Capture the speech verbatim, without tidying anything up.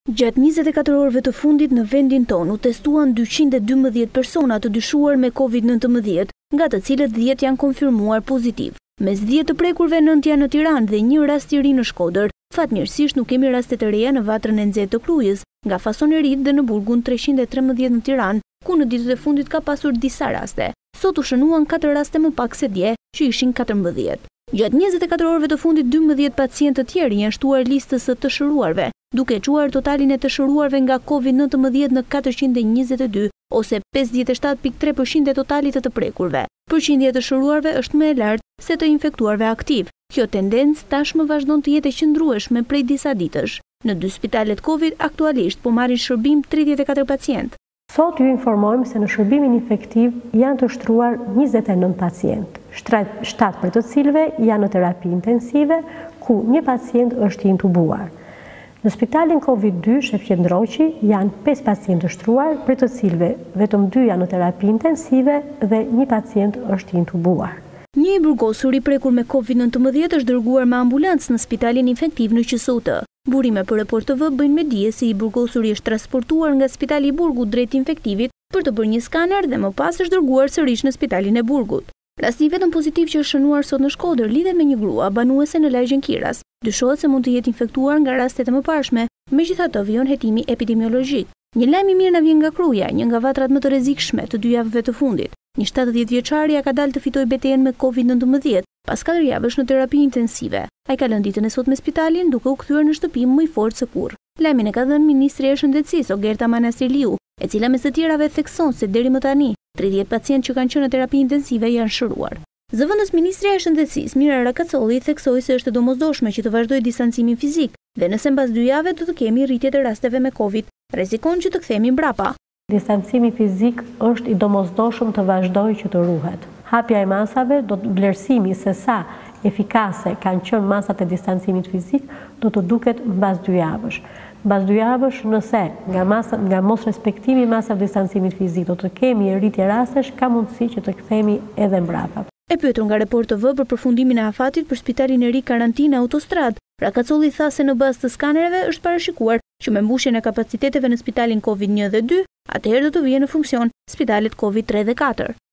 Gjatë njëzet e katër orëve të fundit në vendin tonë u testuan dyqind e dymbëdhjetë persona të dyshuar me COVID nëntëmbëdhjetë, nga të cilët dhjetë janë konfirmuar pozitiv. Mes dhjetë të prekurve, nëntë janë në Tiranë dhe një rast i ri në Shkodër. Fatmirësisht nuk kemi raste të reja në Vatrën e Nxehtë të Krujës, nga Fasonerit dhe në Burgun treqind e trembëdhjetë në Tiranë, ku në ditët e fundit ka pasur disa raste. Sot u shënuan katër raste më pak se dje, që ishin katërmbëdhjetë. Gjatë njëzet e katër orëve të fundit, dymbëdhjetë pacientë të tjerë janë shtuar listës së të shëruarve, duke quar totalin e të shëruarve nga COVID nëntëmbëdhjetë në katërqind e njëzet e dy, ose pesëdhjetë e shtatë pikë tre përqind e totalit të të prekurve. Përqindja e të shëruarve është më e lartë se të infektuarve aktiv. Kjo tendencë tashmë vazhdon të jetë e qëndrueshme prej disa ditësh. Në dy spitalet COVID aktualisht po marrin shërbim tridhjetë e katër pacientë. Sot ju informojmë se në shërbimin infektiv janë të shtruar njëzet e nëntë pacientë, shtatë për të cilëve janë në terapi intensive, ku një pacient është intubuar. Në spitalin COVID dy Shefqet Ndroqi janë pesë pacientë të shtruar, për të cilëve vetëm dy janë në terapi intensive dhe një pacient është intubuar. Një i burgosur i prekur me COVID nëntëmbëdhjetë është dërguar me ambulancë në spitalin infektiv në Q S U T. Burime për Report T V bëjnë me dije se i burgosuri është transportuar nga spitali i Burgut drejt infektivit për të bërë një skaner dhe më pas është dërguar sërish në spitalin e Burgut. Rasti vetëm pozitiv që është shënuar sot në Shkodër lidhet me një grua banuese në lagjen Kiras. Dyshohet se mund të jetë infektuar nga rastet e mëparshme, megjithatë vijon hetimi epidemiologjik. Një lajm i mirë na vjen nga Kruja, një nga vatrat më të rrezikshme të dy javëve të fundit. Një shtatëdhjetë vjeçari ja ka dalë të fitojë betejën me COVID nëntëmbëdhjetë pas katër javësh në terapi intensive. Ai ka lënë ditën e sotme spitalin duke u kthyer në shtëpi më i fortë se kurrë. Lajmin e ka dhënë Ministria e Shëndetësisë Ogerta Manasirliu, e cila mes të tjerave thekson se deri më tani tridhjetë pacientë që kanë qenë në terapi intensive janë shëruar. Zëvendës Ministria e Shëndetësisë Mira Rakacolli theksoi se është e domosdoshme që të vazhdojë distancimin fizik dhe nëse mbas dy javëve do të kemi rritje të rasteve me COVID, rrezikon që të kthehemi mbrapa. Distancimi fizik është i domosdoshëm të vazhdojë që të ruhet. Hapja e masave, do të vlerësimi se sa efikase kanë qenë masat e distancimit fizik, do të duket mbas dy javësh. Mbas dy javësh, nëse nga masa, nga mos respektimi i masave distancimit fizik do të kemi rritje rastesh, ka mundësi që të kthehemi edhe mbrapa. E pyetur nga Report T V për përfundimin e afatit për spitalin e ri Karantina Autostrad, Rakacolli tha se në bazë të skanereve është parashikuar që me mbushjen e kapaciteteve në spitalin COVID një dhe dy, atëherë do të vijë në funksion spitalet COVID tre dhe katër.